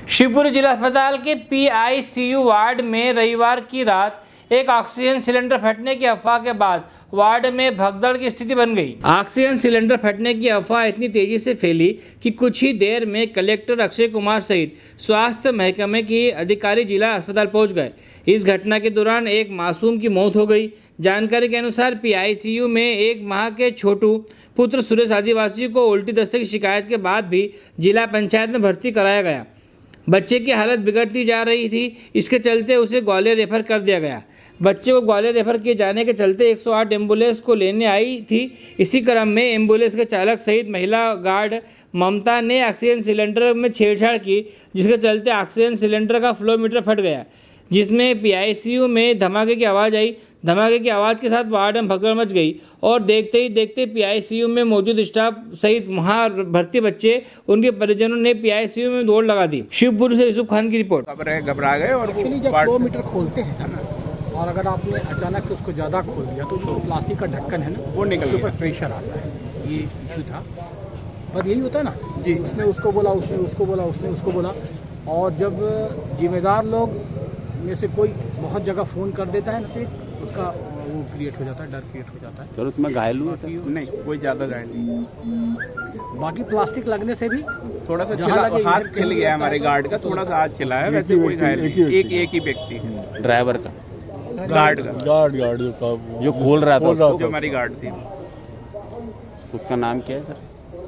शिवपुरी जिला अस्पताल के PICU वार्ड में रविवार की रात एक ऑक्सीजन सिलेंडर फटने की अफवाह के बाद वार्ड में भगदड़ की स्थिति बन गई। ऑक्सीजन सिलेंडर फटने की अफवाह इतनी तेजी से फैली कि कुछ ही देर में कलेक्टर अक्षय कुमार सहित स्वास्थ्य महकमे के अधिकारी जिला अस्पताल पहुंच गए। इस घटना के दौरान एक मासूम की मौत हो गई। जानकारी के अनुसार PICU में 1 माह के छोटू पुत्र सुरेश आदिवासी को उल्टी दस्ते की शिकायत के बाद भी जिला पंचायत में भर्ती कराया गया। बच्चे की हालत बिगड़ती जा रही थी, इसके चलते उसे ग्वालियर रेफर कर दिया गया। बच्चे को ग्वालियर रेफर किए जाने के चलते 108 एम्बुलेंस को लेने आई थी। इसी क्रम में एम्बुलेंस के चालक सहित महिला गार्ड ममता ने ऑक्सीजन सिलेंडर में छेड़छाड़ की, जिसके चलते ऑक्सीजन सिलेंडर का फ्लो मीटर फट गया, जिसमें PICU में धमाके की आवाज़ आई। धमाके की आवाज़ के साथ वार्ड में भगदड़ मच गई और देखते ही देखते PICU में मौजूद स्टाफ सहित वहां भर्ती बच्चे उनके परिजनों ने PICU में दौड़ लगा दी। शिवपुरी से यूसुफ खान की रिपोर्ट। घबरा गए और जब फ्लो मीटर खोलते हैं ना, और अगर आपने अचानक से उसको ज़्यादा खोल दिया तो जो प्लास्टिक का ढक्कन है ना, वो निकल ऊपर प्रेशर आता है। ये इशू था, पर यही होता है ना जी, उसने उसको बोला, उसने उसको बोला, उसने उसको बोला, और जब जिम्मेदार लोग में से कोई बहुत जगह फ़ोन कर देता है ना, तो उसका वो क्रिएट हो जाता है, डर क्रिएट हो जाता है। सर उसमें घायल हुआ? नहीं, कोई ज़्यादा घायल नहीं। बाकी प्लास्टिक लगने से भी थोड़ा सा हाथ छिल गया हमारे गार्ड का, थोड़ा सा हाथ छिला है, वैसे कोई घायल नहीं। एक ही व्यक्ति ड्राइवर का, गार्ड जो खोल रहा था, जो हमारी गार्ड थी। उसका नाम क्या है सर?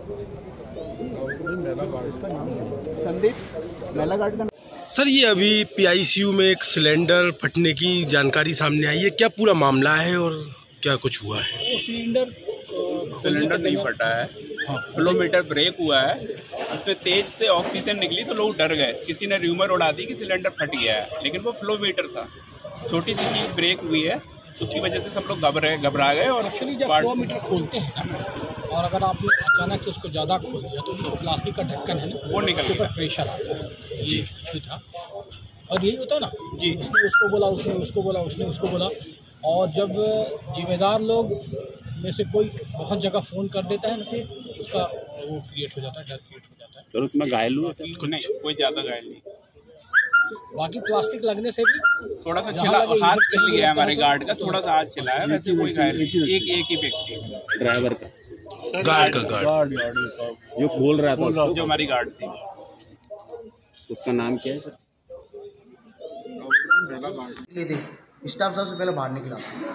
संदीप मेला गार्ड का। सर ये अभी PICU में एक सिलेंडर फटने की जानकारी सामने आई है, क्या पूरा मामला है और क्या कुछ हुआ है? सिलेंडर नहीं फटा है, फ्लो मीटर ब्रेक हुआ है, उसमें तेज से ऑक्सीजन निकली तो लोग डर गए। किसी ने र्यूमर उड़ा दी कि सिलेंडर फट गया है, लेकिन वो फ्लो मीटर था। छोटी सी चीज ब्रेक हुई है, उसकी वजह से सब लोग घबरा गए। और एक्चुअली जब फ्लो मीटर खोलते हैं ना, और अगर आपने अचानक से उसको ज़्यादा खोल दिया तो जो प्लास्टिक का ढक्कन है ना, वो निकल ऊपर प्रेशर आता है। ये इशू था, और यही होता है ना जी, उसने उसको बोला, उसने उसको बोला, उसने उसको बोला, और जब जिम्मेदार लोग में से कोई बहुत जगह फ़ोन कर देता है ना, फिर उसका वो क्रिएट हो जाता है, डर क्रिएट हो जाता है। सर उसमें घायल हुआ? नहीं, कोई ज़्यादा घायल नहीं। बाकी प्लास्टिक लगने से भी थोड़ा सा हाथ छिल गया हमारे गार्ड का, थोड़ा सा हाथ छिला है, वैसे कोई घायल नहीं। एक ही व्यक्ति ड्राइवर का, गार्ड जो खोल रहा था, जो हमारी गार्ड थी। उसका नाम क्या है सर? स्टाफ सबसे पहले बाहर निकला,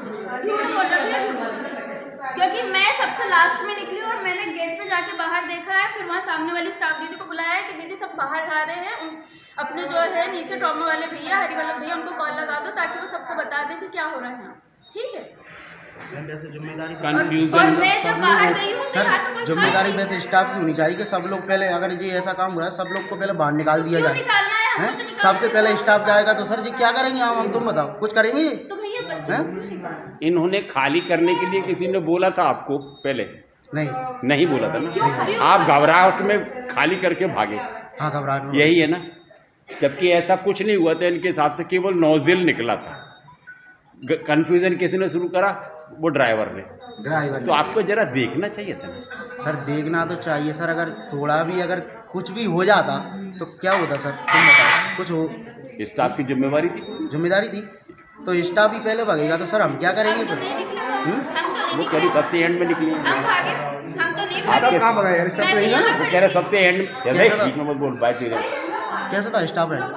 क्योंकि मैं सबसे लास्ट में निकली और मैंने गेट पे जाके बाहर देखा है। फिर वहाँ सामने वाली स्टाफ दीदी को बुलाया है कि दीदी सब बाहर आ रहे हैं, अपने जो है नीचे ट्रॉमा वाले भैया, हरी वाला भैया, उनको कॉल लगा दो ताकि वो सबको बता दें कि क्या हो रहा है। ठीक है, वैसे जिम्मेदारी और मैं जब बाहर गई हूँ सर, जिम्मेदारी वैसे स्टाफ की होनी चाहिए कि सब लोग पहले, अगर ये ऐसा काम हो रहा है, सब लोग को पहले बाहर निकाल दिया जाए। सबसे पहले स्टाफ जाएगा तो सर जी क्या करेंगे हम तुम बताओ, कुछ करेंगे? तो भैया इन्होंने खाली करने के लिए किसी ने बोला था आपको पहले? नहीं बोला था ना, आप घबराहट में खाली करके भागे। हाँ, घबराहट, यही है ना, जबकि ऐसा कुछ नहीं हुआ था। इनके हिसाब से केवल नोजिल निकला था। कंफ्यूजन किसी ने शुरू करा, वो ड्राइवर ने। तो आपको जरा देखना चाहिए था ना सर। देखना तो चाहिए सर, अगर थोड़ा भी अगर कुछ भी हो जाता तो क्या होता सर, तुम बताओ। कुछ हो, स्टाफ की जिम्मेदारी थी तो स्टाफ ही पहले भागेगा तो सर हम क्या करेंगे फिर? वो करीब सबसे एंड में निकली। सबसे एंड में बोल बाइट कैसा था स्टाफ है?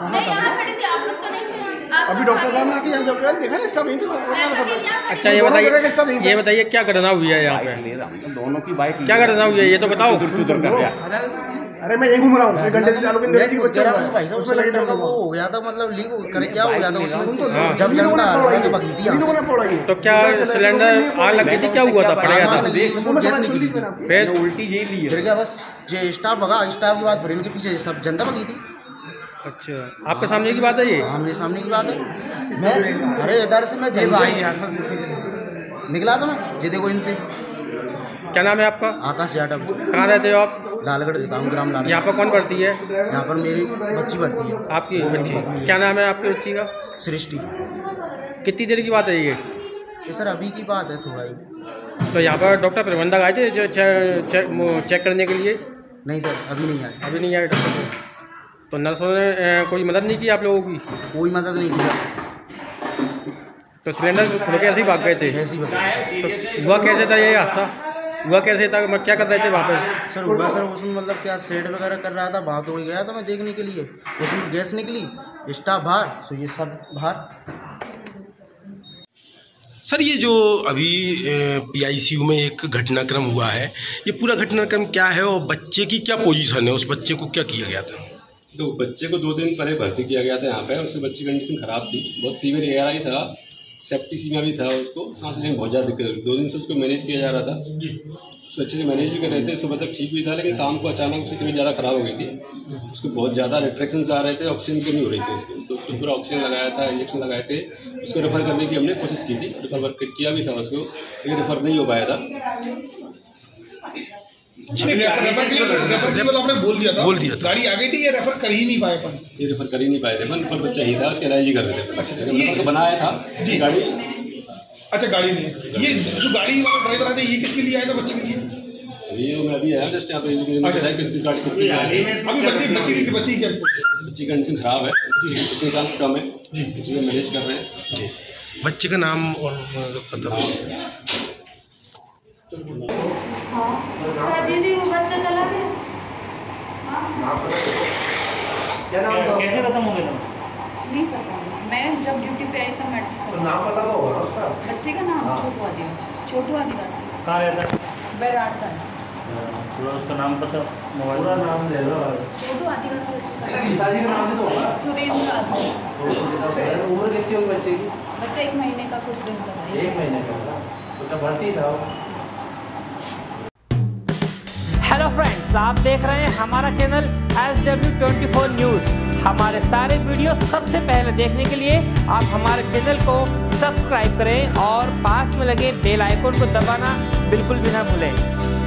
अभी डॉक्टर साहब ने आके यहाँ जब देखा ना, स्टाफ नहीं था। अच्छा ये बताइए क्या घटना हुई है यहाँ पे? दोनों की बाइक क्या घटना हुई है ये तो बताओ। चुदर कर दिया। अरे मैं यही घूम रहा हूँ, घंटे से चालू भाई साहब, सिलेंडर का वो हो गया था, मतलब लीक करे क्या हो गया था उसमें, जब जनता भगी थी। तो क्या सिलेंडर आग लग गई थी, क्या हुआ था? पड़ेगा था, फिर उल्टी यही ली फिर क्या, बस जो स्टाफ भगा, स्टाफ के बाद फिर इनके पीछे सब जनता भगी थी। अच्छा, आपके सामने की बात है ये? मेरे सामने की बात है। मैं अरे इधर से मैं निकला था, मैं ये देखो इनसे। क्या नाम है आपका? आकाश यादव। कहाँ रहते हो आप? लालगढ़ रहता हूँ, ग्राम लालगढ़। यहाँ पर कौन भर्ती है? यहाँ पर मेरी बच्ची भर्ती है। आपकी बच्ची? क्या नाम है आपकी बच्ची का? सृष्टि। कितनी देर की बात है ये? सर अभी की बात है थोड़ा ही। तो यहाँ पर डॉक्टर प्रबंधक आए थे जो चेक करने के लिए? नहीं सर, अभी नहीं आए। अभी नहीं आए डॉक्टर? तो नर्सों ने कोई मदद नहीं की आप लोगों की? कोई मदद नहीं की सर। तो सिलेंडर छोड़ के ऐसे ही भाग गए थे? ऐसे ही भाग। तो हुआ कैसे था ये हादसा? हुआ कैसे था, मैं क्या कर रहे थे वहाँ पे? सर हुआ सर उसमें मतलब क्या सेट वगैरह कर रहा था, भाग तोड़ गया था मैं देखने के लिए, उसमें गैस निकली, स्टाफ बाहर, तो ये सब बाहर। सर ये जो अभी PICU में एक घटनाक्रम हुआ है, ये पूरा घटनाक्रम क्या है और बच्चे की क्या पोजीशन है, उस बच्चे को क्या किया गया था? तो बच्चे को 2 दिन पहले भर्ती किया गया था यहाँ पे। उससे बच्चे की कंडीशन खराब थी, बहुत सीवियर ARI था, सेप्टिसीमिया भी था, उसको सांस लेने में बहुत ज़्यादा दिक्कत थी। 2 दिन से उसको मैनेज किया जा रहा था, उसको अच्छे से मैनेज भी कर रहे थे। सुबह तक ठीक भी था, लेकिन शाम को अचानक उसकी तबीयत ज़्यादा खराब हो गई थी, उसको बहुत ज़्यादा रिट्रैक्शंस आ रहे थे, ऑक्सीजन की कमी हो रही थी उसको। तो उसको पूरा ऑक्सीजन लगाया था, इंजेक्शन लगाए थे, उसको रेफर करने की हमने कोशिश की थी, रेफर किया भी था उसको, लेकिन रेफर नहीं हो पाया था। आपने बोल दिया था गाड़ी आ गई थी, ये रेफर कर ही नहीं पाए अपन? ये रेफर कर ही नहीं पाए थे अपन, पर बच्चा ही था, उसके इलाज कर रहे थे। अच्छा, तो बनाया था जी गाड़ी। अच्छा गाड़ी नहीं, ये जो गाड़ी वाला ड्राइवर आया ये किसके लिए आया था? बच्चे के लिए? ये मैं अभी आया जस्ट यहाँ पे, किस गाड़ी किसकी गाड़ी? अभी बच्ची क्या? बच्ची का कंडीशन खराब है, बच्चे चांस कम है जी, मैनेज कर रहे हैं। बच्चे का नाम और पता? हाँ दीदी वो बच्चा चला गया। क्या नाम था? कैसे खत्म हो गया? नहीं पता, मैं जब ड्यूटी पे आई था मेडिकल। तो नाम पता होगा ना उसका? बच्चे का नाम छोटू आदिवासी। छोटू आदिवासी कहाँ रहता है? बैराट का है। पूरा उसका नाम पता, मोबाइल पूरा नाम ले लो। छोटू आदिवासी बच्चे का। पिताजी का नाम भी तो होगा? सुरेंद्र आदिवासी। उम्र कितनी होगी बच्चे की? बच्चा 1 महीने का कुछ दिन का है। 1 महीने का था तो भर्ती था। हेलो फ्रेंड्स, आप देख रहे हैं हमारा चैनल SW24 न्यूज़। हमारे सारे वीडियो सबसे पहले देखने के लिए आप हमारे चैनल को सब्सक्राइब करें और पास में लगे बेल आइकन को दबाना बिल्कुल भी ना भूलें।